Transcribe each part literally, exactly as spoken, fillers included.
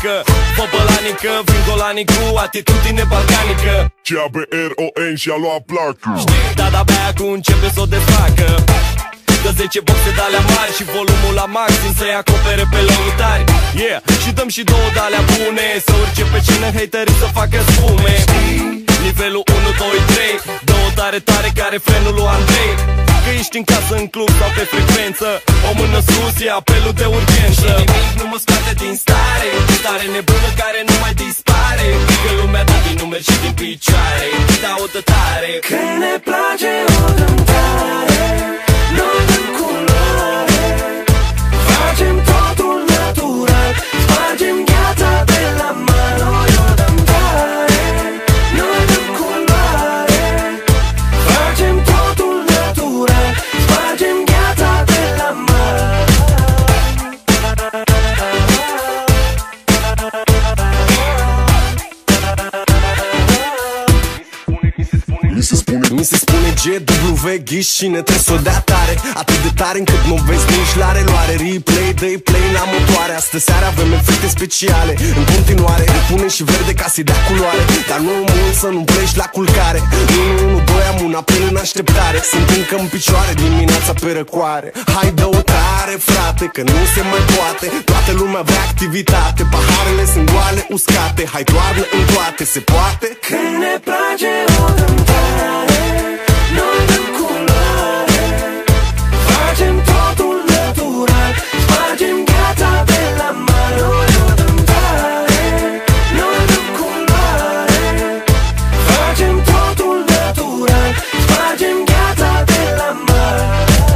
mecanică. Fă bălanică, vin golanii cu atitudine balcanică. C A B R O N și-a luat placă. Da, da, abia acum începe să o desfacă. Dă zece boxe de-alea mari și volumul la maxim să-i acopere pe lăutari. Yeah, și dăm și două de-alea bune, să urce pe scenă haterii să facă spume. Nivelul unu, doi, trei, două tare tare care frenul lui Andrei. Că ești în casă, în club sau pe frecvență, o mână sus e apelul de urgență. Și nimic nu mă scoate din stare, stare nebună care nu mai dispare. Că lumea dă din numeri și din picioare, dau de tare. Că ne place o dăm tare, noi dăm culoare. Facem totul natural, spargem gheața de la mare. Noi o dăm tare, noi dăm culoare. Facem totul natural, spargem gheața de la mare. Mi se spune, mi se spune G W Ghiș și ne trebuie să o dea tare. Atât de tare încât nu vezi nici la reluare. Replay, dă-i play la motoare. Astă seara avem efecte speciale. În continuare, punem și verde ca să-i dea culoare. Dar nu mult să nu pleci la culcare. unu unu doi am un apel în așteptare. Sunt încă în picioare dimineața pe răcoare. Hai dă-o tare, frate, că nu se mai poate. Toată lumea vrea activitate. Paharele sunt goale, uscate. Hai toarnă în toate, se poate? Că ne place o dăm tare, noi dăm culoare. Facem totul natural, spargem gheața de la mare. Noi o dăm tare, noi dăm culoare. Facem totul natural, spargem gheața de la mare.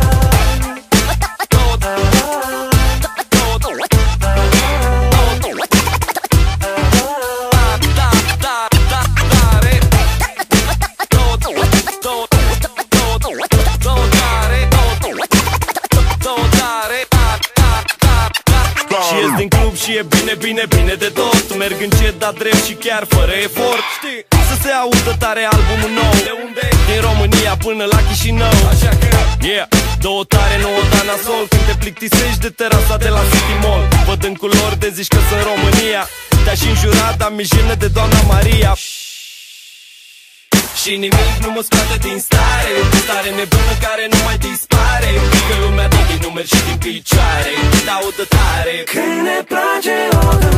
Și ies din club și e bine, bine, bine de tot. Merg încet, dar drept și chiar fără efort. Știi? Să se audă tare albumul nou. De unde? Din România până la Chișinău. Așa că, yeah, două tare, nouă da nasol. Când te plictisești de terasa de la City Mall. Văd în culori de zici că sunt România. Te-aș înjura, dar mi-e jenă de doamna Maria. Și nimic nu mă scoate din stare, stare nebună care nu mai dispare. Că lumea dă din numeri și din picioare, dau de tare. Că ne place o dăm